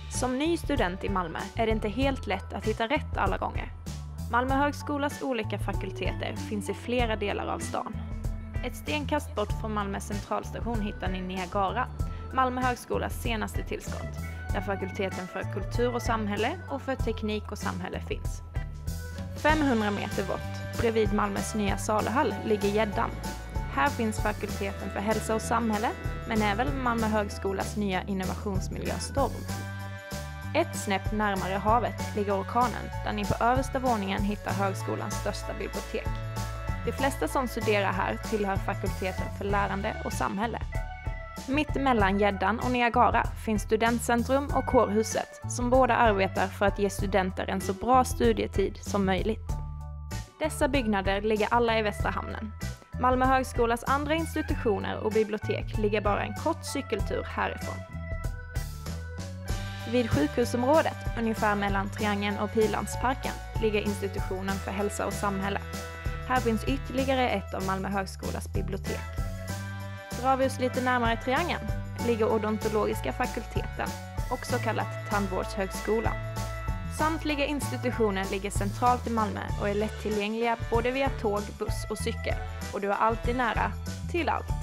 Som ny student i Malmö är det inte helt lätt att hitta rätt alla gånger. Malmö högskolas olika fakulteter finns i flera delar av stan. Ett stenkast bort från Malmö centralstation hittar ni Niagara, Malmö högskolas senaste tillskott, där fakulteten för kultur och samhälle och för teknik och samhälle finns. 500 meter bort, bredvid Malmös nya saluhall, ligger Gäddan. Här finns fakulteten för hälsa och samhälle, men även Malmö högskolas nya innovationsmiljö Storm. Ett snäpp närmare havet ligger Orkanen, där ni på översta våningen hittar högskolans största bibliotek. De flesta som studerar här tillhör fakulteten för lärande och samhälle. Mitt emellan Gäddan och Niagara finns Studentcentrum och Kårhuset, som båda arbetar för att ge studenter en så bra studietid som möjligt. Dessa byggnader ligger alla i Västra hamnen. Malmö högskolas andra institutioner och bibliotek ligger bara en kort cykeltur härifrån. Vid sjukhusområdet, ungefär mellan Triangeln och Pilansparken, ligger institutionen för hälsa och samhälle. Här finns ytterligare ett av Malmö högskolas bibliotek. Drar vi oss lite närmare Triangeln ligger odontologiska fakulteten, också kallat Tandvårdshögskolan. Samtliga institutioner ligger centralt i Malmö och är lättillgängliga både via tåg, buss och cykel, och du är alltid nära till allt.